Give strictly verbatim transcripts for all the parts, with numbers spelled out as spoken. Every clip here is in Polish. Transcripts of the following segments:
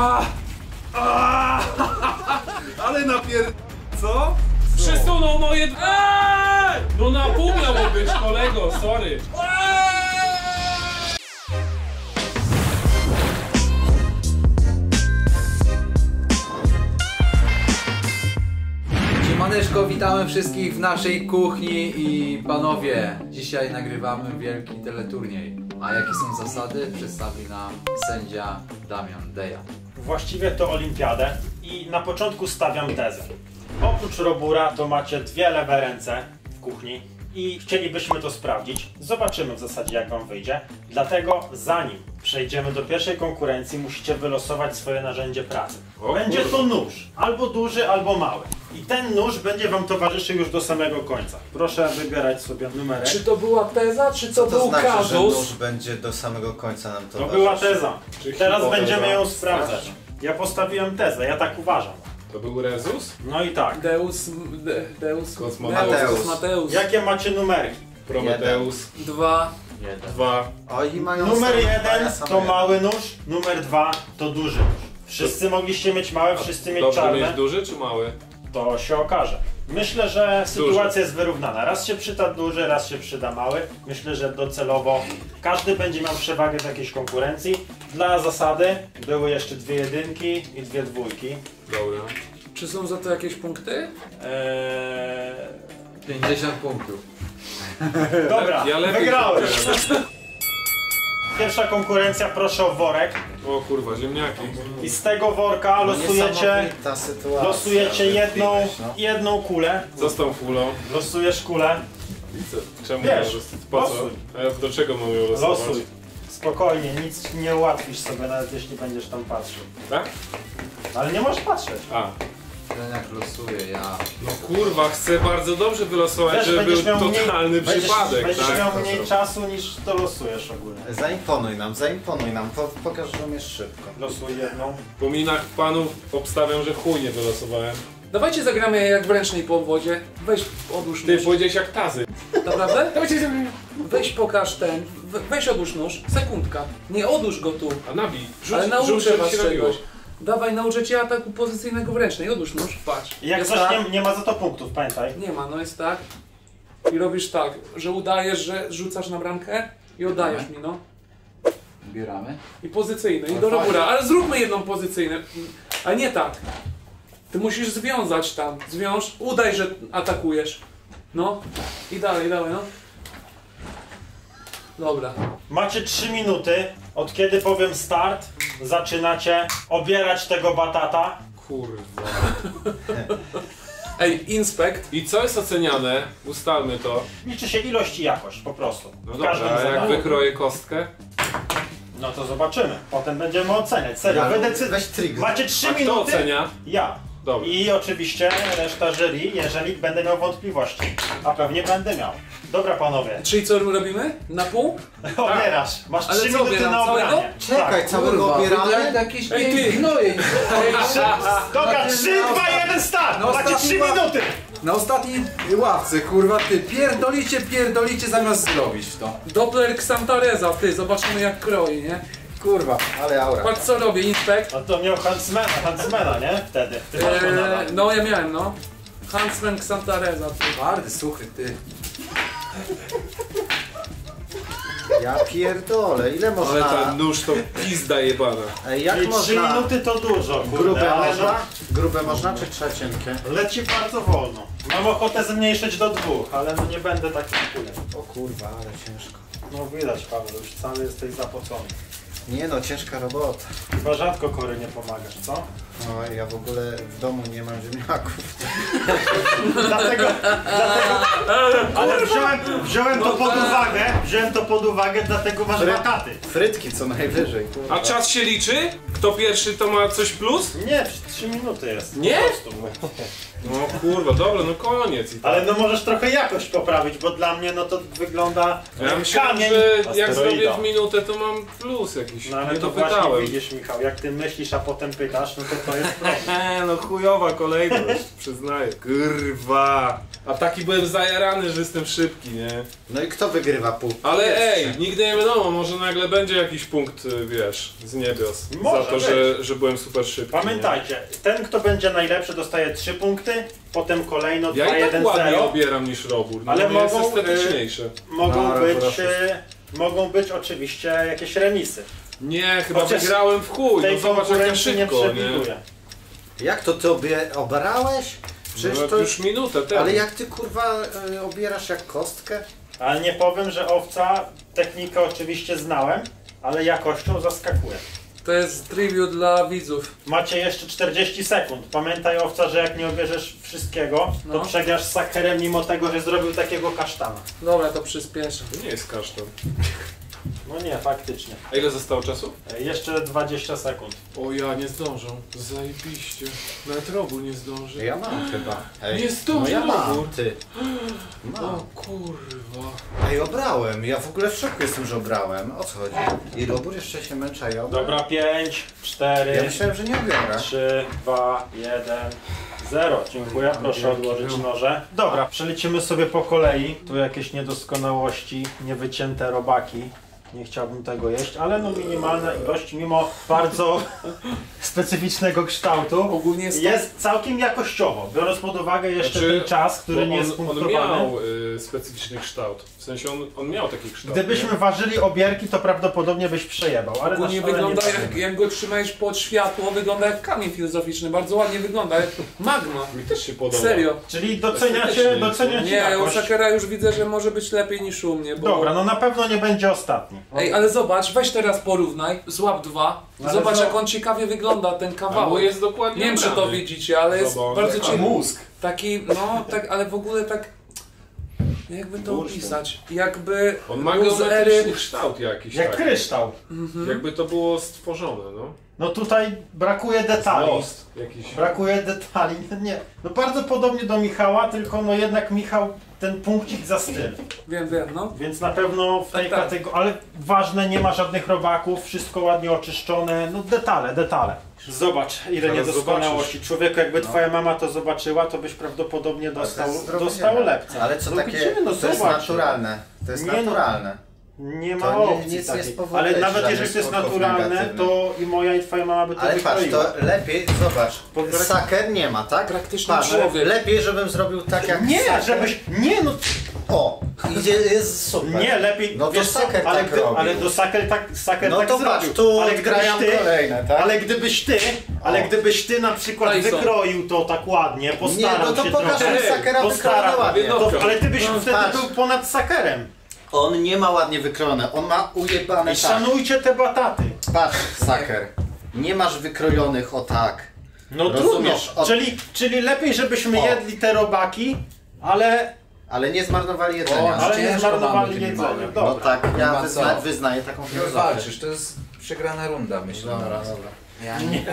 A, a, ale napier... Co? Przesunął moje... Eee! No na pół miało być, kolego, sorry. Siemaneczko, witamy wszystkich w naszej kuchni i panowie, dzisiaj nagrywamy wielki teleturniej. A jakie są zasady? Przedstawi nam sędzia Damian Deja. Właściwie to olimpiadę i na początku stawiam tezę. Oprócz Robura to macie dwie lewe ręce w kuchni i chcielibyśmy to sprawdzić. Zobaczymy w zasadzie, jak wam wyjdzie. Dlatego zanim przejdziemy do pierwszej konkurencji, musicie wylosować swoje narzędzie pracy. O, będzie kurwa. to nóż, albo duży, albo mały. I ten nóż będzie wam towarzyszył już do samego końca. Proszę wybierać sobie numerek. Czy to była teza, czy to, To był znaczy, że kazus? nóż będzie do samego końca nam To towarzyszył. była teza. Czy Teraz hipoteza? będziemy ją sprawdzać. Ja postawiłem tezę, ja tak uważam. To był Rezus? No i tak. Deus... De, Deus... Kosmomateusz. Deus Kosmateusz. Jakie macie numerki? Prometeus. Dwa. Jeden. Dwa. Oni mają Numer same- jeden same to jeden. mały nóż, numer dwa to duży nóż. Wszyscy mogliście mieć małe, wszyscy mieć Dobrze czarne. mieć duży czy mały? To się okaże. Myślę, że sytuacja jest wyrównana. Raz się przyda duży, raz się przyda mały. Myślę, że docelowo każdy będzie miał przewagę w jakiejś konkurencji. Dla zasady były jeszcze dwie jedynki i dwie dwójki. Dobra. Czy są za to jakieś punkty? Eee... pięćdziesiąt punktów. Dobra, Ja lepiej wygrałeś. kupiłem. Pierwsza konkurencja, proszę o worek. O kurwa, ziemniaki. I z tego worka losujecie, Niesamowita sytuacja. losujecie jedną, No. jedną kulę. Co z tą fulą? Losujesz kulę. I co? Czemu Wiesz, ją roz- Po co? losuj. A ja do czego mam ją losować? Losuj. Spokojnie, nic nie ułatwisz sobie, nawet jeśli będziesz tam patrzył. Tak? Ale nie możesz patrzeć. A. Ten jak losuje, ja... No kurwa, chcę bardzo dobrze wylosować, Wiesz, żeby będziesz był miał mniej- totalny będziesz, przypadek, Będziesz tak? miał mniej czasu niż to losujesz ogólnie. Zaimponuj nam, zaimponuj nam, po, pokaż, że umiesz szybko. Losuj jedną. Po minach panów obstawiam, że chuj nie wylosowałem. Dawajcie zagramy jak w ręcznej podwodzie. Weź, odłóż Ty nóż. powiedziałeś jak tazy. Naprawdę? Dawajcie zagramy. Weź pokaż ten. We, weź odłóż nóż. Sekundka. Nie, odłóż go tu. A nabij. Rzuć, Ale rzuć, nauczę żeby was się robiło. czegoś. Dawaj, nauczę cię ataku pozycyjnego w ręcznej. Odłóż nóż. Patrz. Jak Jest coś tak? nie, nie ma za to punktów, pamiętaj. Nie ma, no jest tak. I robisz tak, że udajesz, że rzucasz na bramkę i oddajesz mi, no. Bieramy. I pozycyjny, i No do fajnie. Robura. Ale zróbmy jedną pozycyjną. A nie tak. Ty musisz związać tam. Zwiąż, udaj, że atakujesz. No. I dalej, dalej, no. Dobra. Macie trzy minuty, od kiedy powiem start, zaczynacie obierać tego batata. Kurwa. Ej, inspekt. I co jest oceniane? Ustalmy to. Liczy się ilość i jakość, po prostu. No W każdym dobra, a jak zadaniu. wykroję kostkę? No to zobaczymy. Potem będziemy oceniać. Serio, Ale wy decyd... weź trik. Macie trzy A kto minuty. ocenia? Ja. Dobra. I oczywiście reszta jury, jeżeli będę miał wątpliwości. A pewnie będę miał. Dobra panowie, Czyli co robimy? Na pół? obierasz. Masz Ale trzy co, minuty obieram na całego? obranie. Czekaj, Tak. całego Kurwa, wygląda obieramy? jakieś Ej, ty! gnoje. Dobra, Na tym- trzy, na dwa, ostat- jeden, start! na Macie ostatnim trzy ła- minuty! Na ostatniej ławce, kurwa, ty pierdolicie, pierdolicie zamiast zrobić w to. Doppler Xantareza, ty, zobaczymy jak kroi, nie? Kurwa. Ale aura. Patrz co robię, inspekt. No to miał Huntsmana, Huntsmana, nie? Wtedy. Ty masz go nadal. Eee, no ja miałem, no. Huntsman Xantareza, ty. Twardy, suchy, ty. Ja pierdolę, ile Ale można... ten nóż to pizda jebana. Ej, jak I trzy można... minuty to dużo, Grube kurde, ale można? Grube można, czy trzeba cienkie? no, leci bardzo wolno. Mam ochotę zmniejszyć do dwóch, ale no nie będę taki kulem. O kurwa, ale ciężko. No widać, Paweł, już cały jesteś zapocony. Nie no, ciężka robota. Chyba rzadko Kory nie pomagasz, co? No, ja w ogóle w domu nie mam ziemniaków. Dlatego, dlatego, ale wziąłem, wziąłem to pod uwagę, wziąłem to pod uwagę, dlatego masz Fry- bataty. Frytki co najwyżej, kurwa. A czas się liczy? Kto pierwszy to ma coś plus? Nie, trzy minuty jest. Nie? Po prostu. No kurwa, dobra, no koniec i tak. Ale no możesz trochę jakość poprawić, bo dla mnie no to wygląda Ja jak myślałem, kamień że jak asteroida. zrobię w minutę, to mam plus jakiś. No ale Nie to właśnie dopytałem. widzisz, Michał, jak ty myślisz, a potem pytasz, no to to jest problem. Eee, no chujowa kolejność, przyznaję. Kurwa. A taki byłem zajarany, że jestem szybki, nie? No i kto wygrywa pół? Ale Pierwszy. ej, nigdy nie wiadomo, może nagle będzie jakiś punkt, y, wiesz, z niebios. Może za to, być. że, że byłem super szybki. Pamiętajcie, ten kto będzie najlepszy dostaje trzy punkty, potem kolejno Nie? Ja dwa i tak jeden ładnie zero. obieram niż Robur, no Ale ale jest mogą, estetyczniejsze. Mogą Dobra, być, proszę. e, mogą być oczywiście jakieś remisy. Nie, chyba Chociaż wygrałem w chuj, Tej no zobacz jak ja konkurencji nie szybko, nie? przewiduję. Jak to ty obie obrałeś? Przecież No, to... już minutę temu. Ale jak ty kurwa y, obierasz jak kostkę? Ale nie powiem, że owca, technikę oczywiście znałem, ale jakością zaskakuje. To jest trivia dla widzów. Macie jeszcze czterdzieści sekund. Pamiętaj owca, że jak nie obierzesz wszystkiego, to No. przegrasz z sakerem mimo tego, że zrobił takiego kasztana. Dobra, to przyspieszę. To nie jest kasztan. No nie, faktycznie. A ile zostało czasu? E, Jeszcze dwadzieścia sekund. O ja, nie zdążą. Zajebiście. Nawet Robur nie zdąży. Ja mam chyba. Ej. Nie zdąży No ja mam, Robur. ty. O Mam. kurwa. Ej, obrałem. Ja w ogóle w szoku jestem, że obrałem. O co chodzi? I Robur jeszcze się męczy, a ja obrałem. Dobra, pięć, cztery, Ja myślałem, że nie obiorę. trzy, dwa, jeden, zero. Dziękuję, proszę odłożyć noże. Dobra, przelecimy sobie po kolei. Tu jakieś niedoskonałości, niewycięte robaki. Nie chciałbym tego jeść, ale no minimalna ilość, mimo bardzo specyficznego kształtu, Ogólnie jest, jest całkiem jakościowo, biorąc pod uwagę jeszcze Znaczy, ten czas, który Bo nie jest on, on punktowany. miał y, specyficzny kształt. W sensie on, on miał taki kształt. Gdybyśmy nie? ważyli obierki, to prawdopodobnie byś przejebał, ale ogólnie na szale wygląda nie jak, powiem. jak go trzymałeś pod światło, wygląda jak kamień filozoficzny. Bardzo ładnie wygląda, jak magma. Mi też się podoba. Serio. Czyli doceniacie, Estetycznie, doceniacie Nie, u jakość. Sakera już widzę, że może być lepiej niż u mnie. Bo... Dobra, no na pewno nie będzie ostatni. Ej, ale zobacz, weź teraz porównaj, złap dwa. Ale Zobacz za- jak on ciekawie wygląda, ten Bo kawałek. jest dokładnie Nie wiem czy to obrany. widzicie, ale jest Zobacz, bardzo jaka ciekawy. mózg. Taki, no tak, ale w ogóle tak... Jakby to Bursztyn. opisać? Jakby On ma był z geometryczny ery... kształt jakiś. Jak taki. kryształ. Jakby to było stworzone, no. No tutaj brakuje detali. Lost jakiś. Brakuje detali. Nie. No bardzo podobnie do Michała, tylko no jednak Michał ten punkcik za styl. Wiem, wiem, no. Więc na pewno w tej Tak, tak. kategorii, ale ważne, nie ma żadnych robaków, wszystko ładnie oczyszczone, no detale, detale. Zobacz ile Zaraz niedoskonałości. Człowieku, jakby twoja mama to zobaczyła, to byś prawdopodobnie dostał, To jest zrobienie. dostał lepce. Ale co No takie, widzimy, no to jest zobacz. naturalne. To jest Nie no. naturalne. Nie ma To nie- opcji nic nie takiej. spowoduje Ale nawet żadnych jeżeli to jest skutków naturalne, negatywnych. to i moja i twoja mama by to Ale patrz, wykroiła. to lepiej, zobacz, Po- saker nie ma, tak? Praktyczny Patrz, człowiek. lepiej żebym zrobił tak jak Nie, saker. żebyś, nie no, O, idzie, jest super. nie, lepiej, No to wiesz co, saker ale, tak gdy, robił. ale do saker tak, saker No tak to patrz, zrobił. tu ale gdybyś odgrajam ty, kolejne, tak? ale gdybyś ty, ale O. gdybyś ty na przykład Tyson. wykroił to tak ładnie, Nie, postarał no to się pokaż trochę, jak sakera postarał, wykrojone ładnie. No, to, ale ty byś No, wtedy patrz. był ponad sakerem. On nie ma ładnie wykrojone, on ma ujebane I tak. szanujcie te bataty. Patrz, saker, nie masz wykrojonych o tak. No Rozumiesz, trudno, od- czyli, czyli lepiej żebyśmy O. jedli te robaki, ale, Ale nie zmarnowali jedzenia. O, ale nie ciężko mamy zmarnowali tymi jedzenia. małymi. No Dobra. tak, Nie ja ma wyzna, co. wyznaję taką Nie filozofię. walczysz, to jest przegrana runda, myślę. Dobra, dobra. Ja nie.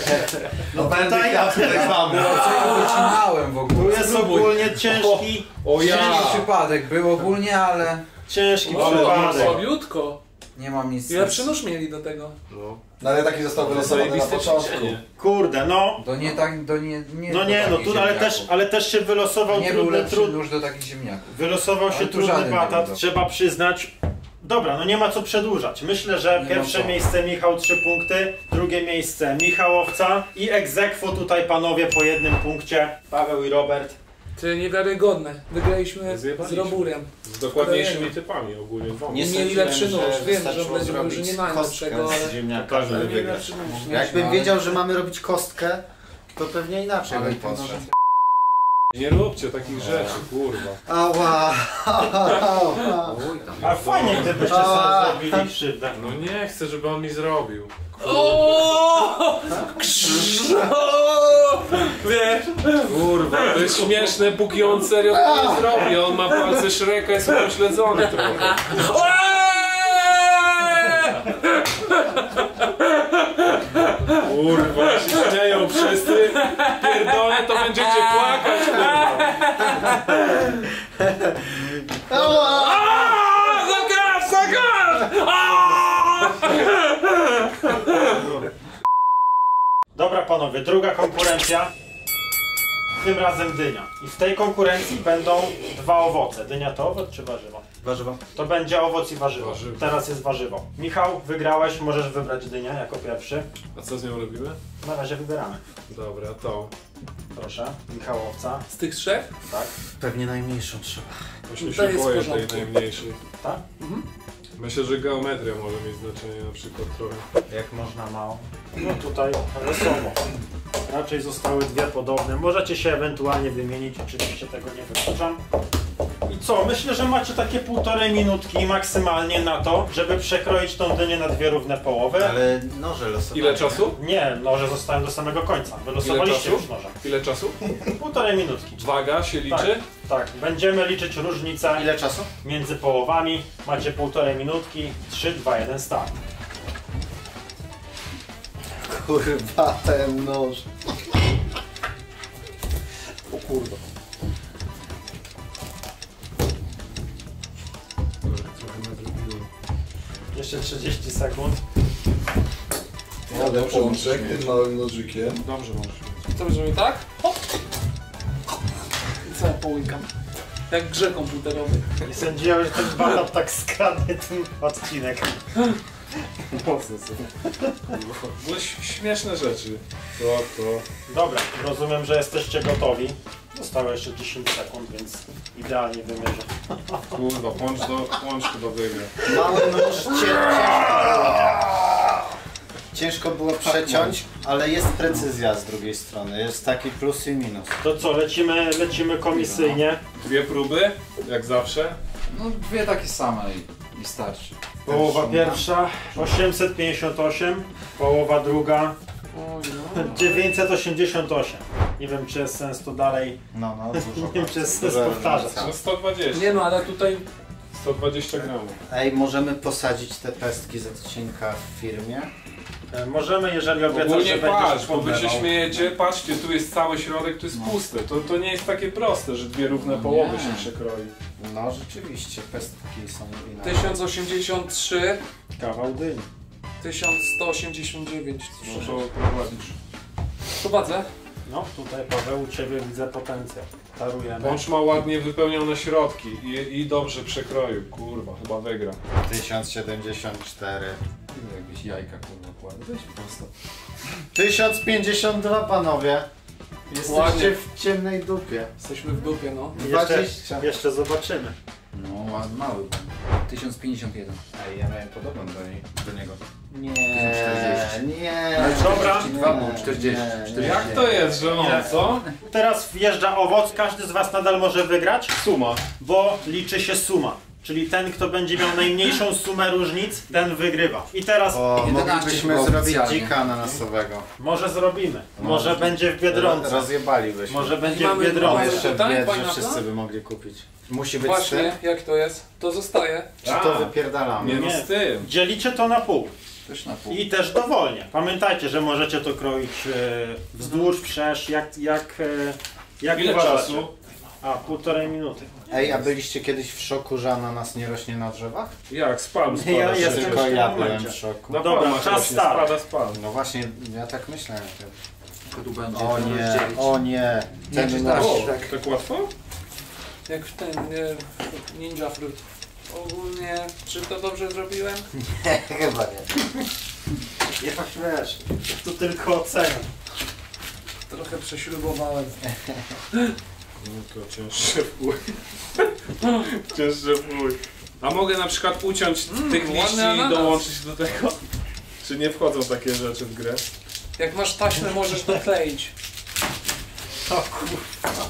No tutaj- będę ja tutaj wam. Co ja wycinałem w Tu ogóle? jest Spróbuj. ogólnie ciężki, O ja! Ciężki przypadek był ogólnie, ale ciężki O, przypadek. słabiutko. nie mam nic. Lepszy nóż mieli do tego. No. No ale taki został wylosowany na Zajebiste początku. ćwiczenie. Kurde, no. Do nie tak, do nie, nie No do nie, no takich tu, ale ziemniaków. też, ale też się wylosował Nie był trudny, lepszy trud, nóż do takich ziemniaków. wylosował się Ale tu trudny żaden nie batat, był. trzeba przyznać. Dobra, no nie ma co przedłużać. Myślę, że Nie pierwsze ma co. miejsce Michał trzy punkty, drugie miejsce Michałowca i ex aequo tutaj panowie po jednym punkcie, Paweł i Robert. Ty niewiarygodne. Wygraliśmy z Zjebaliśmy. Roburem. Z dokładniejszymi typami ogólnie dwoma. Nie Mieli sądziłem, lepszy nóż. Wiem, że wystarczyło będzie- zrobić że nie mają kostkę lepszego, ale- z ziemniaka, Każdy żeby wygra. wygrać. Lepszy nóż. Jakbym ale- wiedział, że mamy robić kostkę, to pewnie inaczej Ale bym ten poszedł. noż- Nie róbcie takich rzeczy, kurwa. Ała! Oj, tam. A fajnie gdybyście A. sobie zrobili krzywdę. No nie chcę, żeby on mi zrobił. O! Wiesz? Kurwa, to jest śmieszne, póki on serio to nie zrobi. On ma palce Shreka, jest upośledzony trochę. Kurwa, się śmieją wszyscy. Pierdolę, to będziecie płakać, kurwa. Aaaa! Zakaz! Zakaz! Aaaa! Dobra panowie, druga konkurencja. Tym razem dynia. I w tej konkurencji będą dwa owoce. Dynia to owoc czy warzywo? Warzywo. To będzie owoc i warzywo. Warzywo. Teraz jest warzywo. Michał, wygrałeś, możesz wybrać dynię jako pierwszy. A co z nią robimy? Na razie wybieramy. Dobra, to. Proszę, Michałowca. Z tych trzech? Tak, Pewnie najmniejszą trzeba. Właśnie To się jest w boję tej porządku. najmniejszej. tak? Myślę, że geometria może mieć znaczenie na przykład trochę. Jak można mało. No tutaj wesoło. Raczej zostały dwie podobne. Możecie się ewentualnie wymienić, oczywiście tego nie wykluczam. I co? Myślę, że macie takie półtorej minutki maksymalnie na to, żeby przekroić tą dynię na dwie równe połowy. Ale noże losowe. Ile czasu? Nie, noże zostałem do samego końca. Wylosowaliście Ile już noże. Ile czasu? Półtorej minutki. Waga się Tak, liczy? tak. Będziemy liczyć różnicę Ile czasu? między połowami. Macie półtorej minutki. trzy, dwa, jeden, start. Kurwa, ten nóż. O kurwa. Trochę nadrobiłem. Jeszcze trzydzieści sekund. Ale pączek tym małym nożykiem. Dobrze możesz mieć. Co będziemy tak? Hop! I co ja połykam? Jak w grze komputerowej. Nie sądziłem, że ten banat tak skradnie ten odcinek. Mocno sobie. W ogóle ś- śmieszne rzeczy. To, to. Dobra, rozumiem, że jesteście gotowi. Zostało jeszcze dziesięć sekund, więc idealnie wymierzę. Kurwa, pącz do, pącz chyba wygra. Mały nóż cię, ciężko było. Ciężko było przeciąć, ale jest precyzja z drugiej strony. Jest taki plus i minus. To co, lecimy, lecimy komisyjnie. Dwie próby, jak zawsze. No dwie takie same i, i starczy. Połowa pierwsza osiemset pięćdziesiąt osiem, połowa druga Oj, no. dziewięćset osiemdziesiąt osiem. Nie wiem, czy jest sens to dalej. No, no, dużo. Nie wiem, czy jest sens dużo powtarzać. różnica. No sto dwadzieścia. Nie no, ale tutaj sto dwadzieścia gramów. Ej, możemy posadzić te pestki z odcinka w firmie? E, Możemy, jeżeli obiecasz, że Ogólnie będziesz patrz, bo wy się podlewał. śmiejecie, patrzcie, tu jest cały środek, tu jest pusty. To, to nie jest takie proste, że dwie równe No połowy nie. się przekroi. No rzeczywiście, pestki są inne. tysiąc osiemdziesiąt trzy, Kawał dyni. tysiąc sto osiemdziesiąt dziewięć. Muszę prowadzić. Prowadzę. No, tutaj Paweł, u Ciebie widzę potencjał. Tarujemy. Pącz ma ładnie wypełnione środki i, i dobrze przekroił. Kurwa, chyba wygra. tysiąc siedemdziesiąt cztery. Jakbyś jajka kurwa kładł. Weź prosto. tysiąc pięćdziesiąt dwa, panowie. Jesteście Ładnie. w ciemnej dupie. Jesteśmy w dupie, no. Jeszcze, dwadzieścia. jeszcze zobaczymy. No ładny, mały był. tysiąc pięćdziesiąt jeden. Ej, ja miałem podobną do, niej, do niego. Nie, czterdzieści. nie. Dobra. dwa był, czterdzieści. czterdzieści. Jak to jest, że on, co? Teraz wjeżdża owoc, każdy z Was nadal może wygrać, Suma. bo liczy się suma. Czyli ten, kto będzie miał najmniejszą sumę różnic, ten wygrywa. I teraz O, jedenaście moglibyśmy było zrobić oficjalnie. dzika ananasowego. może zrobimy. No. Może będzie w Biedronce. Rozjebalibyśmy. Może będzie w mamy- O, Biedronce. mamy- jeszcze Tutaj bied, że pineapple? wszyscy by mogli kupić. Musi być Właśnie, styl? jak to jest? To zostaje. Czy to A. wypierdalamy? Nie no Nie. z tym. Dzielicie to na pół. Też na pół. I też dowolnie. Pamiętajcie, że możecie to kroić e, wzdłuż, wszerz, jak, jak, e, jak Ile uważacie. czasu? A, półtorej minuty. Ej, a byliście kiedyś w szoku, że ananas nie rośnie na drzewach? Jak? Spam spada. Ja przecież. jestem Tylko w tym ja byłem momencie. w szoku. Na Dobra, palmach czas rośnie, start. Spada spam. No właśnie, ja tak myślałem. Tu będzie O to nie, rozdzielić. o nie. Nie Ten czytasz. nóż. O, tak łatwo? Jak w ten e, Ninja Fruit. Ogólnie, czy to dobrze zrobiłem? Chyba nie. Jak wiesz, tu tylko oceniam. Trochę prześrubowałem. No to cięższe w chuj. Cięższe w chuj. A mogę na przykład uciąć tych ładny liści i ananas. dołączyć do tego? Czy nie wchodzą takie rzeczy w grę? Jak masz taśmę, możesz dokleić. O kurwa.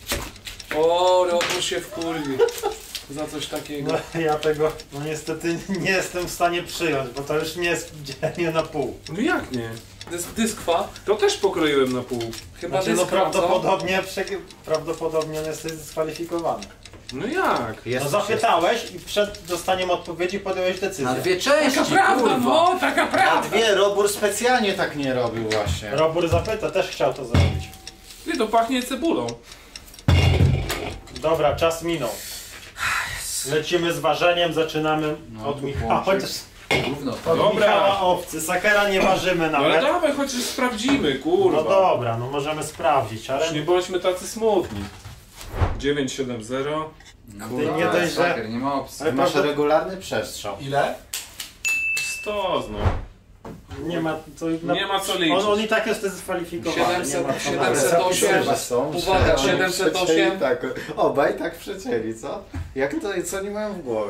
O, Robur się wkurwi. Za coś takiego. No ja tego no niestety nie jestem w stanie przyjąć, bo to już nie jest dzielenie na pół. No jak nie? Dys dyskwa. To też pokroiłem na pół. Chyba Znaczy, no dyskwa, co? prawdopodobnie, prze- prawdopodobnie on jest dyskwalifikowany. No jak? Jest No zapytałeś i przed dostaniem odpowiedzi podjąłeś decyzję. Na dwie części, Taka prawda, kurwa. no, taka A prawda. dwie, Robur specjalnie tak nie robił właśnie. Robur zapyta, też chciał to zrobić. Ty, to pachnie cebulą. Dobra, czas minął. Lecimy z ważeniem, zaczynamy No, od tu Michała. włączyć. Chociaż Gówno. od Dobra. Michała Owcy. Sakera nie ważymy No ale nawet. dawaj, chociaż sprawdzimy, kurwa. No dobra, no możemy sprawdzić, ale Już nie bądźmy tacy smutni. dziewięć siedem zero. Kurwa, nie dość, że- saker, nie ma opcji. Ale Masz prawda- regularny przestrzał. Ile? sto no. nie ma co, Nie ma co liczyć. on, on i tak jest zdyskwalifikowany. Nie ma co siedemset nawet. osiem. Zapisy są, Uwaga, że oni siedemset osiem. przecięli Tak, obaj tak przecięli, co? Jak to i co oni mają w głowie?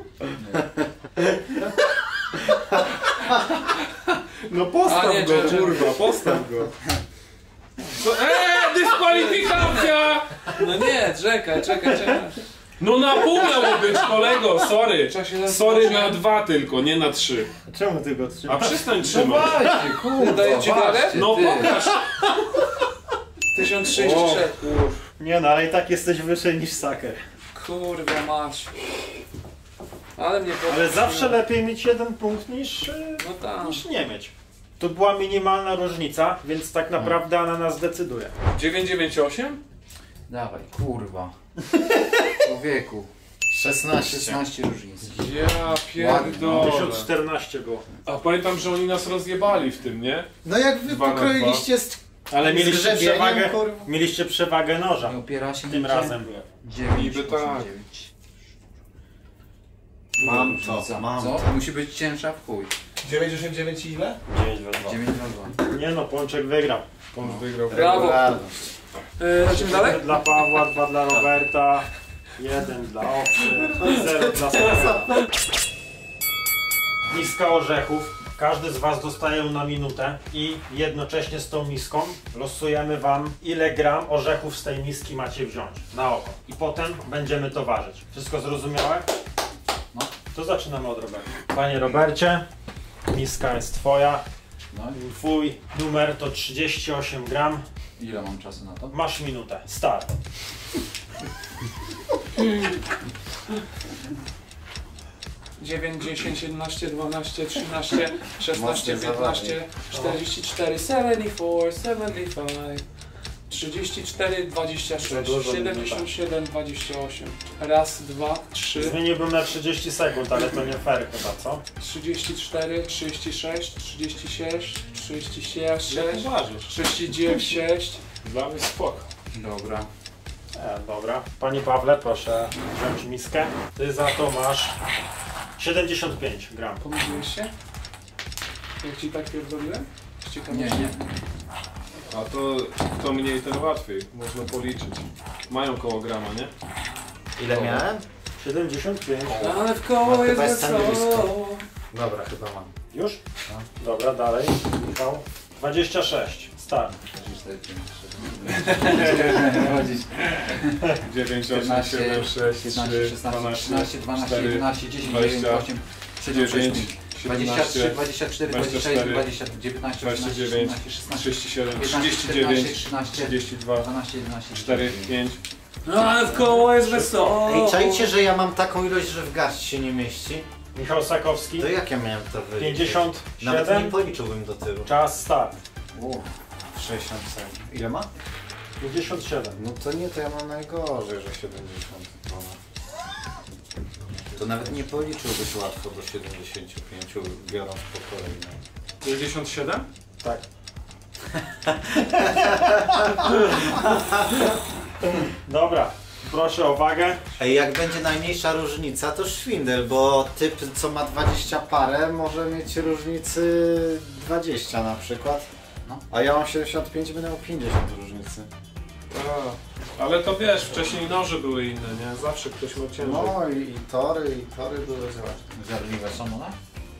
No postaw A nie, go, czy- czy- kurwa, postaw go. Co? Eee, dyskwalifikacja! No nie, czekaj, czekaj, czekaj. No na pół miało być, kolego, sorry. Trzeba się Sorry na dwa tylko, nie na trzy. Czemu ty go A trzymasz? przestań trzymać. Dawajcie, kurwa, Daję ci radę? patrzcie, No ty. pokaż. tysiąc trzydzieści O, trzy. kur... Nie no, ale i tak jesteś wyżej niż Saker. Kurwa mać. Ale mnie po... Ale zawsze lepiej mieć jeden punkt niż, e, No tak. niż nie mieć. To była minimalna różnica, więc tak naprawdę ona nas decyduje. dziewięć dziewięć osiem? Dawaj, kurwa. Człowieku. szesnaście. szesnaście różnic. Ja pierdolę. tysiąc czternaście było. A pamiętam, że oni nas rozjebali w tym, nie? No jak wy Dwa na pokroiliście z... Ale z mieliście grzebieniem, przewagę, kurwa. mieliście przewagę noża. Nie opiera się Tym nigdzie. razem. dziewięć, Niby osiem, tak. dziewięć. Mam Różnica. to, mam Co? to. Musi być cięższa w chuj. dziewięćdziesiąt dziewięć i ile? dziewięć we dwa. dziewięć na dwa. Nie no, Pączek wygrał. On wygrał. Brawo. Regularność. Yy, lecimy dalej? Dla Pawła, dwa dla Roberta, jeden dla Owcy, zero dla Sakera. Miska orzechów. Każdy z Was dostaje ją na minutę i jednocześnie z tą miską losujemy Wam, ile gram orzechów z tej miski macie wziąć na oko. I potem będziemy to ważyć. Wszystko zrozumiałe? No. To zaczynamy od Roberta. Panie Robercie, miska jest Twoja. No Twój numer to trzydzieści osiem gram. i ile mam czasu na to? Masz minutę. Start. dziewięć, dziesięć, jedenaście, dwanaście, trzynaście, szesnaście, Mocnie piętnaście, czterdzieści cztery, siedemdziesiąt cztery, siedemdziesiąt pięć, trzydzieści cztery, dwadzieścia sześć, siedemdziesiąt siedem, dwadzieścia osiem. Raz, dwa, trzy, Zmieniłbym na trzydzieści sekund, ale to nie fair chyba, co? trzydzieści cztery, trzydzieści sześć, trzydzieści sześć, trzydzieści Jak sześć, uważasz? trzydzieści dziewięć, sześć. Dla mnie spoko. Dobra. E, dobra. Panie Pawle, proszę wziąć miskę. Ty za to masz siedemdziesiąt pięć gram. Pomyliłeś się? Jak ci tak pierdoliłem? Z ciekawości. Nie, nie. A to kto mniej, ten łatwiej. Można policzyć. Mają koło grama, nie? Ile miałem? siedemdziesiąt pięć. Ale w No, koło jest chyba jest tam wesoło. Dobra, chyba mam. Już? Dobra, dalej. Michał. dwadzieścia sześć. Start. dziewięć, osiem, siedem, sześć, trzy, szesnaście, dwanaście, cztery, jedenaście, dziesięć, dwadzieścia, dziewięć, osiem, siedem, sześć, dziewięć, dwadzieścia trzy, siedemnaście, dwadzieścia cztery, dwadzieścia dwadzieścia sześć, cztery, dwadzieścia, dziewiętnaście, dwadzieścia osiemnaście, dziewięć, szesnaście, szesnaście, trzydzieści siedem, piętnaście, trzydzieści czternaście, dziewięć, trzynaście, trzydzieści dwa, dwanaście, jedenaście, cztery, pięć. Ale w koło jest wesoło. Ej, czajcie, że ja mam taką ilość, że w garść się nie mieści? Michał Sakowski. To jak ja miałem to wyliczyć? pięćdziesiąt Nawet nie siedem. policzyłbym do tyłu. Czas start. Uff, sześćdziesiąt sekund. Ile ma? pięćdziesiąt siedem. No to nie, to ja mam najgorzej, że siedemdziesiąt. To nawet nie policzyłbyś łatwo do siedemdziesięciu pięciu, biorąc po kolei. no. sześćdziesiąt siedem? Tak. Dobra. Proszę o wagę. Ej, jak będzie najmniejsza różnica, to szwindel, bo typ, co ma dwadzieścia parę, może mieć różnicy dwadzieścia na przykład. No. A ja mam siedemdziesiąt pięć, będę miał pięćdziesiąt różnicy. A, ale to wiesz, wcześniej noże były inne, nie? Zawsze ktoś ma ciężej. No i, i tory, i tory były zobacz. Żarliwe są one?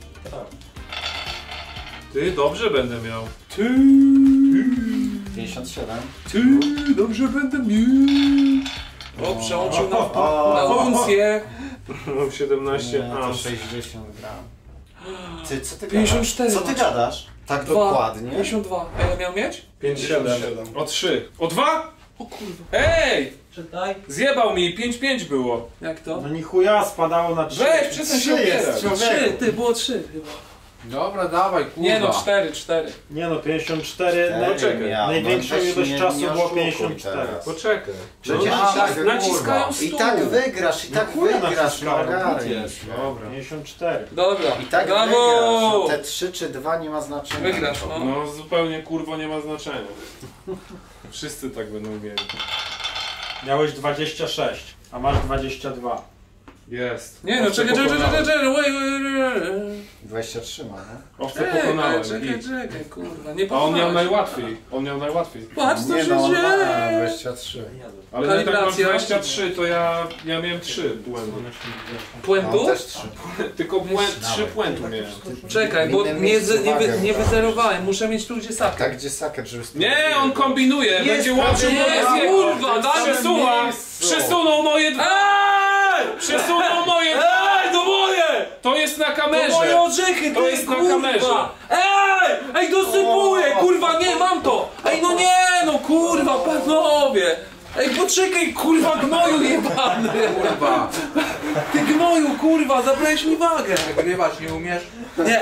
Ty, dobrze będę miał. Ty, pięćdziesiąt siedem. ty, dobrze będę miał. O, przełączył na, O. na uncję. Mam siedemnaście, Nie, to a sześćdziesiąt gram. Ty, co ty pięćdziesiąt gadasz? cztery Co ty masz. gadasz? Tak Dwa, dokładnie? pięćdziesiąt dwa. A ja miał mieć? pięć siedem. O trzy. O dwa? O kurwa. Ej! Czytaj. Zjebał mi, pięć pięć było. Jak to? No ni chuja, spadało na trzy. Weź, przestań się Trzy jest, opierać. Trzy, człowieku. ty, było trzy chyba. Dobra, dawaj, kurwa. Nie no, cztery, cztery. Nie no, pięćdziesiąt cztery. Cztery czekaj. miał, Największą no weź ilość nie- czasu nie było oszukuj pięćdziesiąt cztery. teraz. Poczekaj. Przecież No, i tak, tak, naciskają kurwa. I stół. tak wygrasz, i tak chuja wygrasz, no naciskają, ogarnij jest, się. dobra. pięćdziesiąt cztery. Dobra, I tak brawo! wygrasz, no te trzy czy dwa nie ma znaczenia. Wygrasz, no. No zupełnie kurwo nie ma znaczenia. Wszyscy tak będą mieli. Miałeś dwadzieścia sześć, a masz dwadzieścia dwa. Jest. Nie no, Owce czekaj, czekaj, czekaj, pokonałem. czekaj, wait, wait, wait, wait. dwadzieścia trzy ma, no? Owce Czekaj, pokonałem. czekaj, git. czekaj, kurwa, nie A on miał pokonałeś. najłatwiej. On miał najłatwiej. Patrz co Nie się no, on ma dzieje! dwadzieścia trzy. Ale ja tak mam Kalibracja. dwadzieścia trzy, to ja, ja miałem trzy błędy. On Puentu? też trzy. Tylko błęd, trzy błędy miałem. Czekaj, bo Inne nie, miejsce z- nie, wy, uwagę nie brać. wyzerowałem, muszę mieć tu gdzie sakę. Tak, gdzie saker, żeby... Nie, on kombinuje, będzie łączył nie, moje kurwa, daj przesuwa, miejscu. przesunął moje dwa. Eee! Przesunął moje dwa. Ej, to moje! To jest na To kamerze. moje orzechy, To ty, jest na kurwa! kamerze. Ej! Ej, dosypuję, kurwa, nie, mam to! Ej, no nie, no kurwa, panowie! Ej, poczekaj, kurwa, gnoju jebany! Kurwa. Ty gnoju, kurwa, zabrałeś mi wagę! Nagrywać nie umiesz? Nie,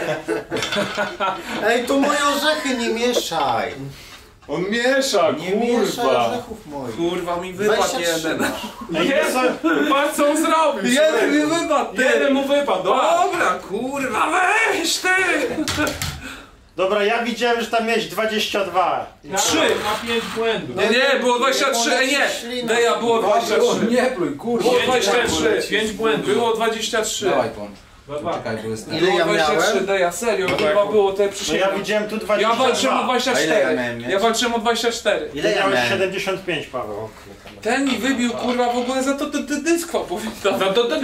Ej, to moje orzechy nie mieszaj! On miesza, Nie mieszaj kurwa. orzechów moich. kurwa, mi wypadł dwadzieścia trzy jeden. masz. Ej, Jest, patrz co on zrobił. Jeden mi wypadł, ty! Jeden mu wypadł, dobra. Dobra, kurwa, weź ty! Dobra, ja widziałem, że tam miałeś dwadzieścia dwa. Trzy. Na pięć błędów. No nie, było dwadzieścia trzy, ej nie! Deja, było dwadzieścia trzy. Nie pluj, kurwa. Było dwadzieścia trzy. Pięć błędów. Było dwadzieścia trzy. Dawaj tą. Dwa, dwa. Czekaj, bo jest ten. Ile ja Było dwadzieścia trzy, miałem? Deja, serio, Dobra, kurwa, jak- było te No ja przysięgam. widziałem tu Ja dwadzieścia dwa. walczyłem o dwadzieścia A ile ja cztery. miałem mieć? Ja walczyłem o dwadzieścia cztery. Ile ja Miałeś miałem? siedemdziesiąt pięć, Paweł. Ten mi wybił, kurwa, w ogóle za to ty, ty dyskwa, powiem tak. Za to- to- to-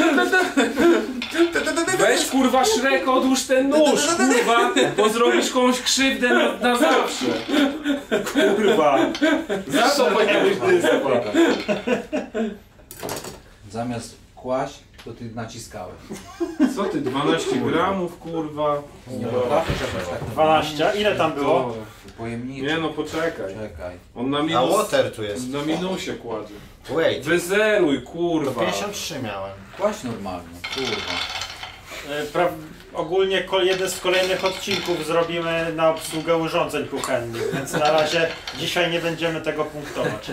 to- to- Weź kurwa Szrek, odłóż ten nóż, kurwa, bo zrobisz komuś krzywdę na, na zawsze. Kurwa. Za to powinieneś dyskwa. Zamiast kłaść, to ty naciskałeś. Co ty, dwanaście gramów, kurwa? Nie potrafisz jakoś tak. dwanaście. Ile tam było? Dobra. Pojemniczy. Nie no, poczekaj. Czekaj. On na A minus, water tu jest. na minusie kładzie. Wait. Wyzeruj, To kurwa. pięćdziesiąt trzy miałem. Kłaść normalnie, kurwa. E, Pra... Ogólnie ko- jeden z kolejnych odcinków zrobimy na obsługę urządzeń kuchennych, więc na razie dzisiaj nie będziemy tego punktować.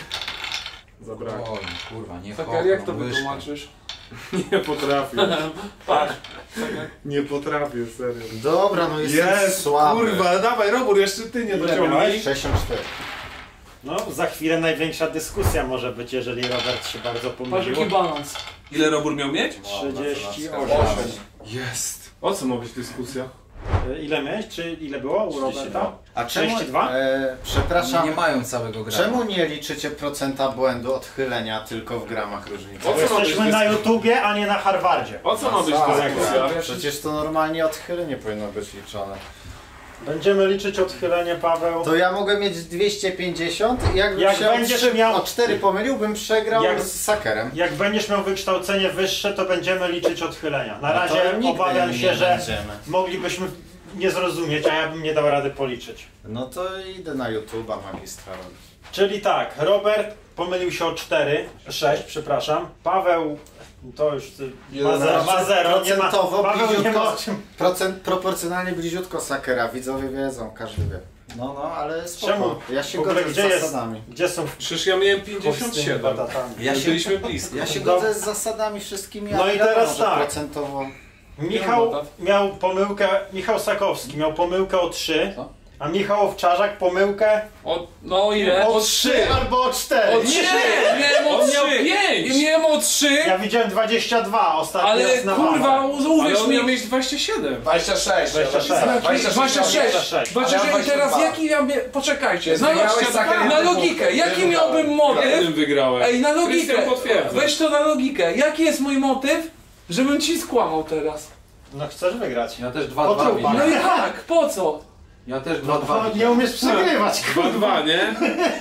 Zabrakło. Oj, kurwa, nie Sakar, jak to chopam, łyżkę. wytłumaczysz? Nie potrafię. Patrz. Nie potrafię, serio. Dobra, no jestem Jest, słaby. kurwa, dawaj Robur, jeszcze ty nie dociągnij. sześćdziesiąt cztery. No, za chwilę największa dyskusja może być, jeżeli Robert się bardzo Patrz pomylił. jaki balans. Ile Robur miał mieć? trzydzieści osiem. Jest. O co ma być dyskusja? E, Ile miałeś? Czy ile było u Roberta? A czemu, trzydzieści dwa? e, przepraszam, Nie, nie mają całego grama. czemu nie liczycie procenta błędu odchylenia tylko w gramach różnicy? O co ma być Jesteśmy na dyskusja? YouTubie, a nie na Harvardzie. O co ma być Masakra. dyskusja? Przecież to normalnie odchylenie powinno być liczone. Będziemy liczyć odchylenie, Paweł. To ja mogę mieć dwieście pięćdziesiąt i jakbym Jak się o, będziesz trzy, miał- o cztery pomylił, bym przegrał Jak- z sakerem. Jak będziesz miał wykształcenie wyższe, to będziemy liczyć odchylenia. Na No to razie nigdy obawiam nie się, że będziemy. moglibyśmy nie zrozumieć, a ja bym nie dał rady policzyć. No to idę na YouTube'a magistra robić. Czyli tak, Robert pomylił się o cztery, sześć, przepraszam. Paweł to już y, ma, zero, ma zero, nie ma, Procentowo Paweł nie ma bliziutko, o czym. procent, proporcjonalnie bliziutko sakera, widzowie wiedzą, każdy wie. No, no, ale spoko. Czemu? Ja się W ogóle godzę z gdzie jest- zasadami. Gdzie są Przecież ja miałem chłopcy z pięćdziesiąt tymi siedem. batatami? Ja się, Byliśmy blisko. ja się Do- godzę z zasadami wszystkimi, No ale i teraz wiadomo, że tak. procentowo... Michał miał pomyłkę, Michał Sakowski miał pomyłkę o trzy, Co? a Michał Owczarzak pomyłkę O, no ile? O trzy albo o cztery! O trzy! Miałem o On miał trzy! pięć. I miałem o trzy! Ja widziałem dwadzieścia dwa ostatnio Ale raz na kurwa, Wawę. Ale uwierz on mi, miał mieć dwadzieścia siedem. dwadzieścia sześć. dwadzieścia sześć. dwadzieścia sześć! sześć. Dwadzieścia A ja sześć i teraz dwadzieścia dwa. jaki ja mia... Poczekajcie, na, Wygrałeś logikę, Saker na jeden logikę, punkt. jaki Ja miałbym motyw? Jednym wygrałem. Ej, na Krystian logikę! potwierdza. Weź to na logikę, jaki jest mój motyw, żebym ci skłamał teraz? No chcesz wygrać. Ja też dwa O, dwa trupa. widziałem. No i tak, po co? Ja też dwa dwa No, nie umiesz przegrywać. dwa dwa, nie?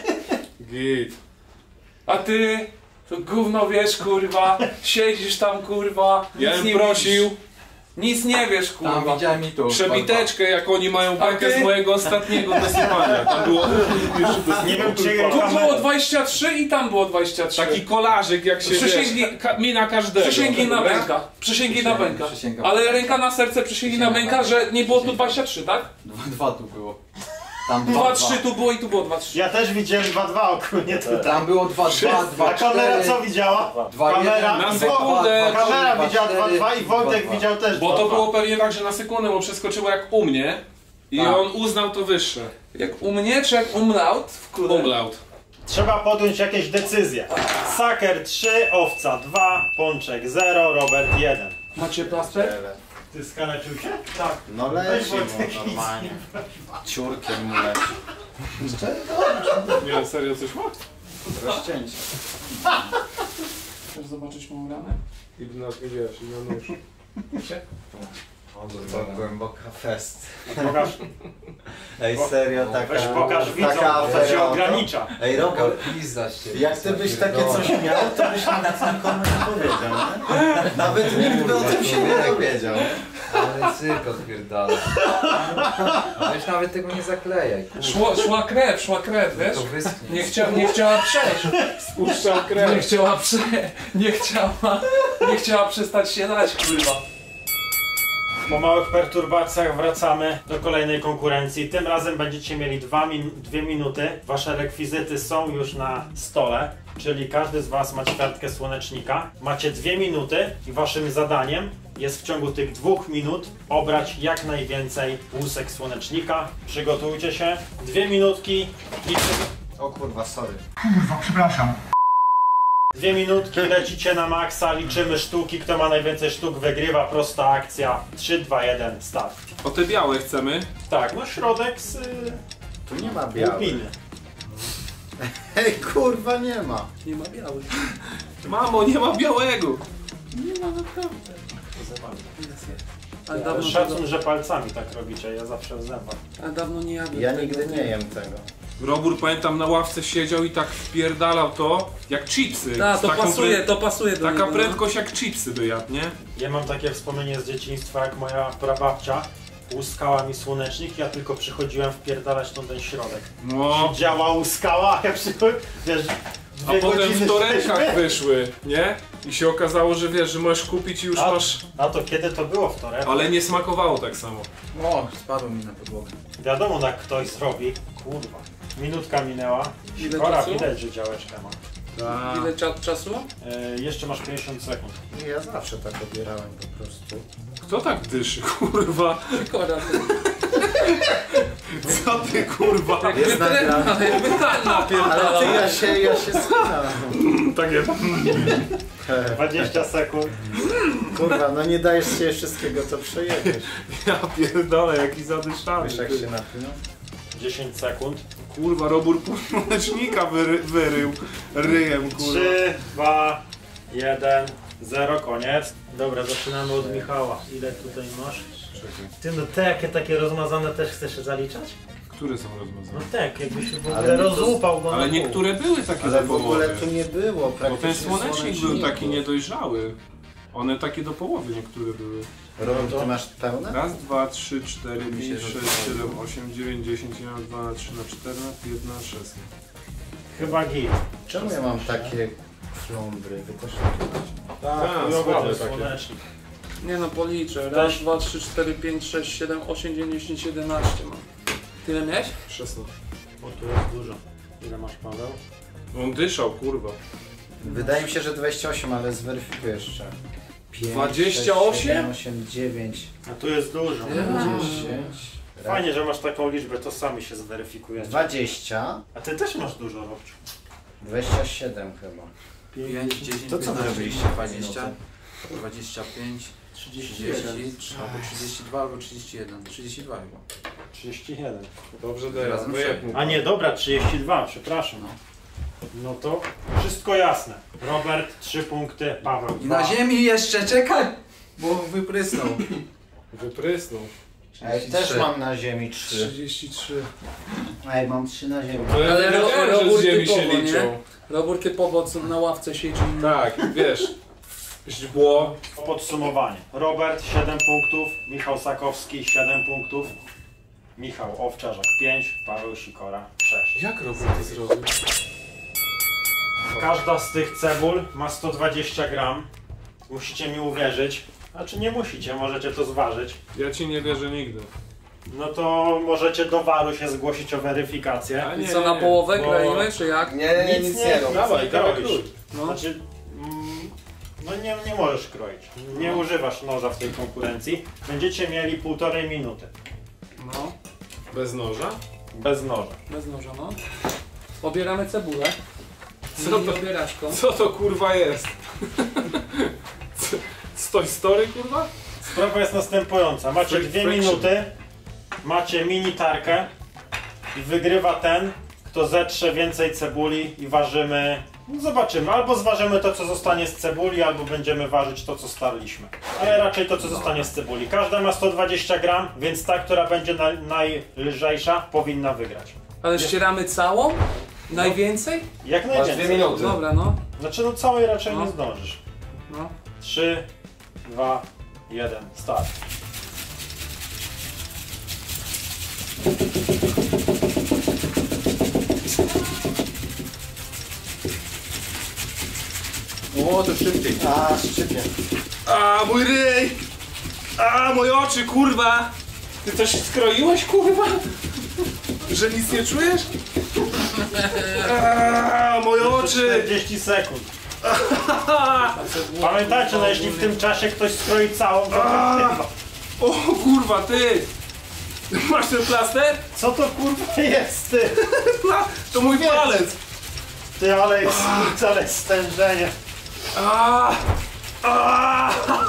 Git. A ty, to gówno wiesz kurwa, siedzisz tam kurwa, Ja nic bym nie prosił, widzisz. Nic nie wiesz, Tam kurwa. widziałem i tu. Przebiteczkę, jak oni mają A bekę ty? z mojego ostatniego dosypania. Tam było... Nie wiem, czy Tu było dwadzieścia trzy i tam było dwadzieścia trzy. Taki kolarzyk, jak się Przysięgi- wiesz, ka- mina każdego. Przysięgi na dobra? bęka. Przysięgi na Przysięgam, bęka. przysięgam. Ale ręka na serce, przysięgi na Przysięgam. bęka, że nie było tu Przysięgam. dwadzieścia trzy, tak? Dwa, dwa tu było. Tam dwa dwa, trzy tu było i tu było dwa trzy. Ja też widziałem dwa dwa ogólnie tutaj. Tam było dwa, dwa, dwa, A kamera cztery. co widziała? Dwa, Kamera, jeden, na dwa, sekundę. dwa, dwa, kamera trzy, widziała dwa, dwa cztery, dwa i Wojtek dwa, dwa. widział też Bo to dwa dwa. było pewnie tak, że na sekundę mu przeskoczyło jak u mnie. I Tak. on uznał to wyższe. Jak u mnie, czy jak umlaut w kule? Umlaut. Trzeba podjąć jakieś decyzje. Saker trzy, Owca dwa, Pączek zero, Robert jeden. Macie plaster? Ty skaleczył się? Tak. No leci mu normalnie. Ciurkiem mu leci. Nie, serio coś ma? Rozcięcie. Chcesz zobaczyć moją ranę? I na, wiesz, i na nóż. To głęboka fest. Pokaż, Ej, serio, taka... weź pokaż widzom, taka bo to się afera, ogranicza. Ej, Robert, Pizza z ciebie. jak ty byś takie coś miał, to byś nic nikomu nie powiedział, nie? Nawet nikt by o tym się nie dowiedział. Ale cyrk odpierdala. Weź nawet tego nie zaklejaj. kurwa. Szła, szła krew, szła krew, wiesz? To wyschnie. Nie, chcia, nie chciała przejść. Spuszczał Nie krew. chciała prze... Nie chciała... Nie chciała przestać się dać, kurwa. Po małych perturbacjach wracamy do kolejnej konkurencji. Tym razem będziecie mieli dwa min dwie minuty. Wasze rekwizyty są już na stole, czyli każdy z was ma ćwiartkę słonecznika. Macie dwie minuty i waszym zadaniem jest w ciągu tych dwóch minut obrać jak najwięcej łusek słonecznika. Przygotujcie się. Dwie minutki i przy... O kurwa, sorry. Dwie minutki, lecicie na maksa, liczymy sztuki. Kto ma najwięcej sztuk wygrywa. Prosta akcja. trzy, dwa, jeden, start. O te białe chcemy. Tak, no środek z... Yy, Tu nie ma białych. łupiny. Ej, kurwa, nie ma. Nie ma białych. Mamo, nie ma białego. Nie ma naprawdę. Ale Ale dawno, szacun, że palcami tak robicie, ja zawsze w zębach. ale dawno nie jadłem Ja tego. nigdy nie jem tego. Robur, pamiętam, na ławce siedział i tak wpierdalał to jak chipsy. Tak, Z to taką pasuje, prę- to pasuje do Taka niego, no. prędkość jak chipsy by jadł, nie? Ja mam takie wspomnienie z dzieciństwa, jak moja prababcia łuskała mi słonecznik, ja tylko przychodziłem wpierdalać tą ten środek. No. Działa łuskała, a ja przychodziłem, wiesz, A dwie potem godziny w torebkach jesteśmy. wyszły, nie? I się okazało, że wiesz, że możesz kupić i już A, masz... a to kiedy to było w torebce? Ale nie smakowało tak samo. O, spadło mi na podłogę. Wiadomo, jak ktoś zrobi. Kurwa. Minutka minęła. Ile Sikora, czasu? widać, że działeczkę ma. Ile cza czasu? Yy, jeszcze masz pięćdziesiąt sekund. Ja zawsze tak obierałem po prostu. Kto tak dyszy, kurwa? Sikora, ty. Co ty, kurwa? Jest nagrane. Ale jakby tak Ale ty, ja się, ja się schylam. Takie... dwadzieścia sekund. Kurwa, no nie dajesz się wszystkiego, to przejedziesz. Ja pierdolę, jaki zadyszany. Wiesz jak ty. się napinał? dziesięć sekund. Kurwa, Robur półmlecznika wyry, wyrył ryjem, kurwa. trzy, dwa, jeden, zero, koniec. Dobra, zaczynamy od Michała. Ile tutaj masz? Ty no te jakie takie rozmazane też chcesz zaliczać? Które są No rozmazane? tak, jakbyś w Ale ogóle to- rozłupał go Ale na pół. niektóre były takie Ale do w ogóle połowy. tu nie było Bo praktycznie ten słonecznik był taki słoneczników. niedojrzały. One takie do połowy niektóre były. Robert, ty masz pełne? Raz, dwa, trzy, cztery, Mi się pięć, sześć, rozmazało. siedem, osiem, dziewięć, dziesięć, jeden, dwa, trzy, na cztery, na pięć, na sześć. Chyba git. Czemu ja mam takie flombry? Wy też Tak, chujowy słabe ten takie. słonecznik. Nie no, policzę. Raz, dwa, trzy, cztery, pięć, sześć, siedem, osiem, dziewięć, dziesięć, jedenaście mam. Tyle miałeś? szesnaście. O, tu jest dużo. Ile masz, Paweł? On dyszał, kurwa. Wydaje mi się, że dwadzieścia osiem, ale zweryfikuję jeszcze. pięć, dwadzieścia osiem? sześć, siedem, osiem, dziewięć, A tu jest dużo. dziesięć, Fajnie, że masz taką liczbę, to sami się zweryfikujecie. dwadzieścia, A ty też masz dużo, Robciu. dwadzieścia siedem chyba. pięć, dziesięć, To co wy piętnaście, robiliście? dwadzieścia, dwadzieścia pięć, trzydzieści, albo trzydzieści dwa, albo trzydzieści jeden. trzydzieści dwa chyba. trzydzieści jeden. Dobrze, Razem teraz wyjeb mu. A nie, dobra, trzydzieści dwa, przepraszam. No to wszystko jasne. Robert, trzy punkty, Paweł, I na dwa. ziemi jeszcze, czekaj! Bo wyprysnął. Wyprysnął. Ej, trzydzieści też trzy. mam na ziemi trzy. trzydzieści trzy. Ej, mam trzy na ziemi. To ja Ale wiedziałem, ro- że robór z ziemi się typowo, nie? liczą. Robór typowo co na ławce siedzi. Tak, wiesz. Źdźbło. Podsumowanie. Robert siedem punktów, Michał Sakowski siedem punktów, Michał Owczarzak pięć, Paweł Sikora sześć. Jak Robert to zrobił? Każda z tych cebul ma sto dwadzieścia gram. Musicie mi uwierzyć. Znaczy nie musicie, możecie to zważyć. Ja ci nie wierzę nigdy. No to możecie do waru się zgłosić o weryfikację. A I nie, co, nie, na nie. połowę bo- kroimy, czy jak? Nie, nie, nic nie rób. Dawaj, dawaj, kroisz. krój. No. Znaczy, mm, no nie, nie możesz kroić. Nie używasz noża w tej konkurencji. Będziecie mieli półtorej minuty. No, Bez noża? Bez noża. bez noża, no. Obieramy cebulę. Co Co to- to obieraczką? Co to kurwa jest? Co- Stoj story kurwa? Sprawa jest następująca. Macie Fric- dwie friction. minuty, macie mini tarkę i wygrywa ten, kto zetrze więcej cebuli i ważymy. No zobaczymy, albo zważymy to, co zostanie z cebuli, albo będziemy ważyć to, co starliśmy. Ale raczej to, co zostanie z cebuli. Każda ma sto dwadzieścia gram, więc ta, która będzie na, najlżejsza, powinna wygrać. Ale ścieramy całą? Najwięcej? Jak Masz najwięcej. dwie minuty. Dobra, no. Znaczy, no całej raczej No. nie zdążysz. No. trzy, dwa, jeden, start. O, to szybciej. A, szczypie. A mój ryj! A moje oczy kurwa! Ty coś skroiłeś kurwa? Że nic nie czujesz? A moje oczy! czterdzieści sekund. Pamiętajcie, no jeśli w tym czasie ktoś skroi całą, to wygrywa. O kurwa ty! Masz ten plaster? Co to kurwa jest ty? To mój palec! Ty, ale jest, ale stężenie. A, a,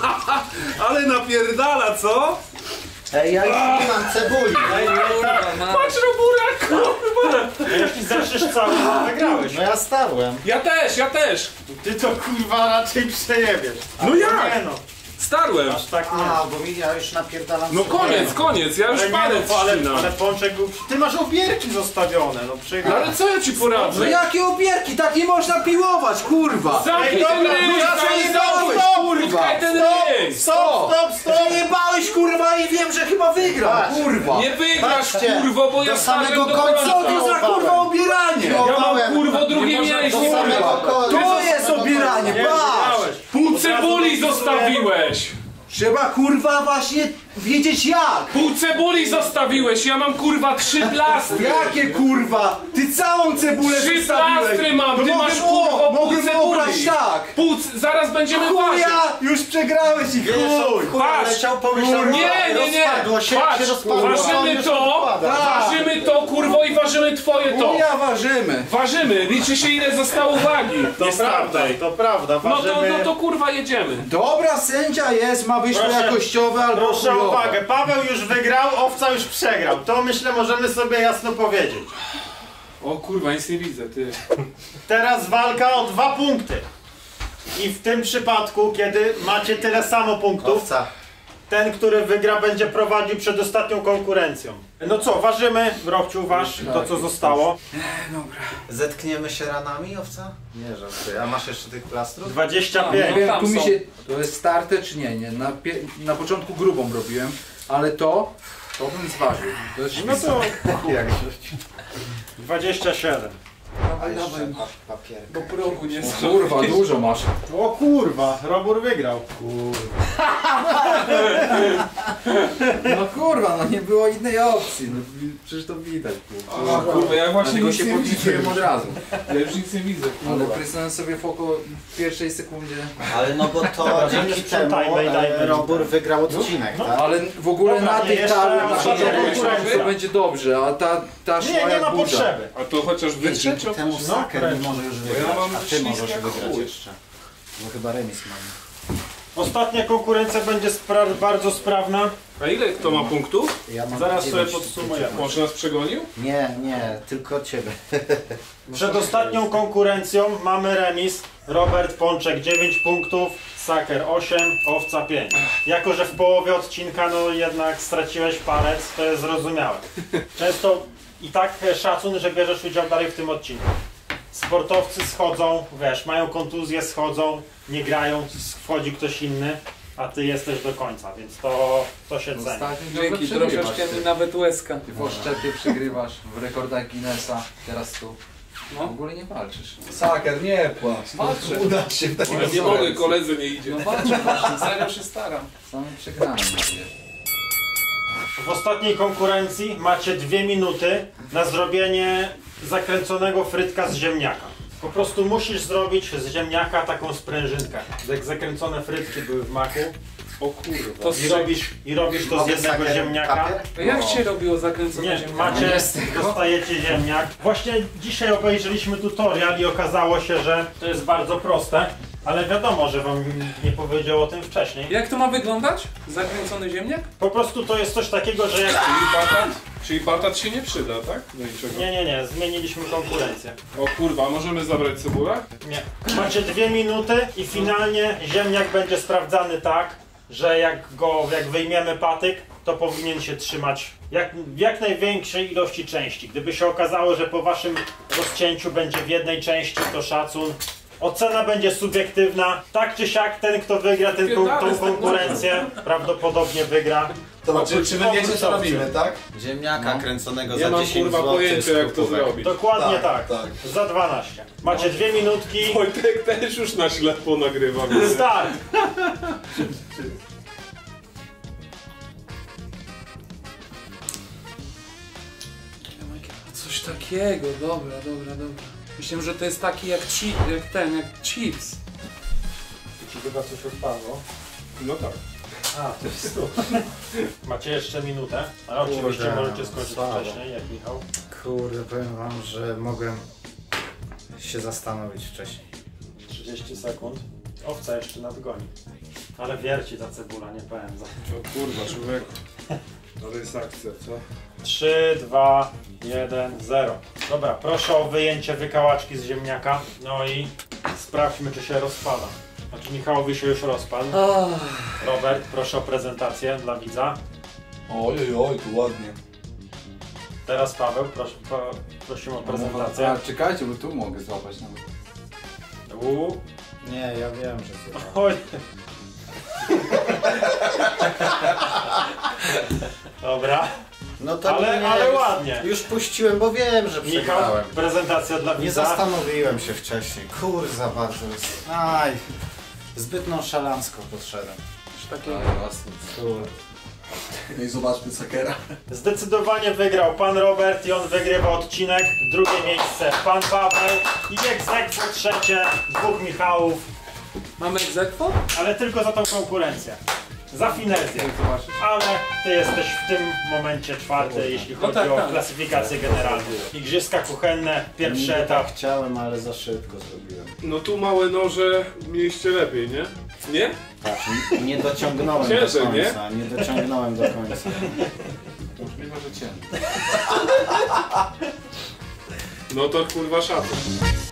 ale napierdala, co? Ej, ja już nie mam cebuli. Ej, no tak, Patrz Robura, kurwa! jeśli zeszesz cały, to wygrałeś. No ja starłem. Ja też, ja też! Ty to kurwa raczej przejebiesz. No Nie jak? no, Starłem! aż tak nie. A, bo mi ja już napierdalam. No cebulę. koniec, koniec, ja już Ale, nie, palec no, ale, ścinam. ale Pączek był... Ty masz obierki zostawione, no No przegrałeś. ale co ja ci No poradzę? jakie opierki? Tak nie można piłować, kurwa! Zamknij Ej, ten dobra, ryj! ja zamknij zajebałeś, ten- kurwa! Utkaj ten ryj! Stop, stop, stop! Zajebałeś, kurwa, i wiem, że chyba wygram, Patrz. kurwa! Nie wygrasz, Patrzcie, kurwo, bo ja do stałem samego do końca. końca! Co to za kurwa obieranie? No. Ja mam kurwo drugie Nie można- mięśnie, do samego kurwa! końca. To jest obieranie, Nie, patrz! wygrałeś. Pół cebuli zostawiłeś! Trzeba kurwa właśnie wiedzieć jak! Pół cebuli zostawiłeś, ja mam kurwa trzy plastry! Jakie kurwa? Ty całą cebulę Trzy zostawiłeś! plastry mam, To ty mogę masz, o, kurwa, pół mogę cebuli. obrać tak! Pół, c- zaraz będziemy ważyć! Chuja! Już przegrałeś i chuj! Patrz! Leciał, pomyślał, Nie, nie, nie! rozpadło się, Patrz, się rozpadło, to ważymy już to, odpada. ważymy to, kurwo, i ważymy twoje to! Chuja ważymy! Ważymy, liczy się ile zostało wagi! To Jest prawda, tamtej. to prawda, No to, ważymy... no to kurwa jedziemy! Dobra, sędzia jest, ma być to Proszę- jakościowe albo Proszę o chujowe. uwagę, Paweł już wygrał, Owca już przegrał. To myślę możemy sobie jasno powiedzieć. O kurwa, nic nie widzę, ty. Teraz walka o dwa punkty. I w tym przypadku, kiedy macie tyle samo punktów, Owca. ten, który wygra, będzie prowadził przed ostatnią konkurencją. No co, ważymy, Robciu, waż to co zostało. Zetkniemy się ranami, owca? Nie, żartuję. A masz jeszcze tych plastrów? dwadzieścia Nie pięć. wiem, tam tu mi są. się... To jest starte czy nie, nie. Na, pie... na początku grubą robiłem, ale to... To bym zważył. To jest No to Jak rzuć? dwadzieścia siedem. A jeszcze pa papier. Bo progu nie Kurwa, dużo masz. O kurwa, Robur wygrał. No kurwa, no nie było innej opcji. No, przecież to widać, kurwa. O kurwa, ja właśnie Dlatego nic się nie widzę. podliczyłem od razu. Ja już nic nie widzę, Ale kurwa. prysnąłem sobie w oko w pierwszej sekundzie. Ale no bo to dzięki temu sprzątajmy i dajmy e, im Robur ten. wygrał odcinek, tak? Ale w ogóle Dobra, na nie, tej jeszcze tarczy ostatnia konkurencja. to będzie dobrze, a ta, ta szła Nie, nie jak ma burza. potrzeby. A to chociaż Dzięki wytrzeć? temu No, Saker wręcz. nie może już Bo ja wygrać, mam a ty ślisk możesz jak wygrać chuj. jeszcze. Bo chyba remis mamy. Ostatnia konkurencja będzie spra bardzo sprawna. A ile kto ma punktów? Ja mam Zaraz dziewięć, sobie podsumujemy. ty- Może nas przegonił? Nie, nie, tylko ciebie. Przed ostatnią konkurencją mamy remis. Robert Pączek dziewięć punktów, Saker osiem, Owca pięć. Jako że w połowie odcinka no jednak straciłeś palec, to jest zrozumiałe. Często i tak szacun, że bierzesz udział dalej w tym odcinku. sportowcy schodzą, wiesz, mają kontuzję, schodzą, nie grają, wchodzi ktoś inny, a ty jesteś do końca, więc to, to się ceni. Ostatnio Dzięki, przegrywasz troszeczkę ty. mi nawet łezka. Ty w oszczepie przegrywasz, w rekordach Guinnessa, teraz tu. W No. ogóle nie walczysz. Saker, nie płacz. Walczę. Uda się w takim Ja nie mogę, koledzy nie idzie. No walczę właśnie, serio się staram. Samym przegranym wiesz. W ostatniej konkurencji macie dwie minuty na zrobienie zakręconego frytka z ziemniaka. Po prostu musisz zrobić z ziemniaka taką sprężynkę. Jak zakręcone frytki były w maku. O kurwa. To I z... robisz, i robisz to z Mogę jednego saker, ziemniaka. papier? Jak się robiło zakręcone Nie, ziemniaki? macie, Nie z tego. dostajecie ziemniak. Właśnie dzisiaj obejrzeliśmy tutorial i okazało się, że to jest bardzo proste, ale wiadomo, że wam nie powiedział o tym wcześniej. Jak to ma wyglądać? Zakręcony ziemniak? Po prostu to jest coś takiego, że jak... Czyli batat? Czyli batat się nie przyda, tak? Do niczego. Nie, nie, nie, zmieniliśmy konkurencję. O kurwa, możemy zabrać cebulę? Nie. Macie dwie minuty i finalnie ziemniak będzie sprawdzany tak, że jak go, jak wyjmiemy patyk, to powinien się trzymać jak, w jak największej ilości części. Gdyby się okazało, że po waszym rozcięciu będzie w jednej części, to szacun. Ocena będzie subiektywna. Tak czy siak ten, kto wygra ten, tą, tą konkurencję, prawdopodobnie wygra. Dobra, czy, czy wy wiecie co Oprócz robimy, tak? Ziemniaka No. kręconego Nie za mam dziesięć kurwa złotych pojęcia jak to skupówek. zrobić. Dokładnie tak. Tak, Za dwanaście. Macie dwie minutki. Wojtek też już na ślepo nagrywa. widzę. Start! Coś takiego, dobra, dobra, dobra. Myślałem, że to jest taki jak, chi jak ten, jak chips. Ci chyba coś odpadło. No tak. A, to jest tu. Macie jeszcze minutę, ale oczywiście Kurde, możecie skończyć słabo. wcześniej, jak Michał. Kurde, powiem wam, że mogłem się zastanowić wcześniej. trzydzieści sekund. Owca jeszcze nadgoni. Ale wierci ta cebula, nie pędza. O kurwa, człowieku. To jest akcja, co? trzy, dwa, jeden, zero. Dobra, proszę o wyjęcie wykałaczki z ziemniaka. No i sprawdźmy, czy się rozpada. Znaczy Michałowi się już rozpadł. Robert, proszę o prezentację dla widza. Oj, oj, oj, tu ładnie. Teraz Paweł, proszę, pro, prosimy o prezentację. A, czekajcie, bo tu mogę złapać nawet. Uuu. Nie, ja wiem, że to... Oj. Dobra, No to ale, nie, ale już, ładnie. już puściłem, bo wiem, że Michał, przegrałem. prezentacja dla Nie widza. zastanowiłem się wcześniej. Kurza bardzo jest. Aj, zbyt nonszalancko podszedłem. Coś takiego. Ale jasne. Kurde. No i zobaczmy Sakera. Zdecydowanie wygrał pan Robert i on wygrywa odcinek. Drugie miejsce pan Paweł i egzekwo trzecie dwóch Michałów, Mamy egzekwo? ale tylko za tą konkurencję. Za finezję. Ale ty jesteś w tym momencie czwarty, jeśli chodzi tak, o tak. klasyfikację generalną. Igrzyska kuchenne, pierwszy etap. Chciałem, ale za szybko zrobiłem. No tu małe noże mieliście lepiej, nie? Nie? Tak, n- nie dociągnąłem Ciężej, do końca. Nie? nie dociągnąłem do końca. Możliwe, że ciemno. No to kurwa szacun.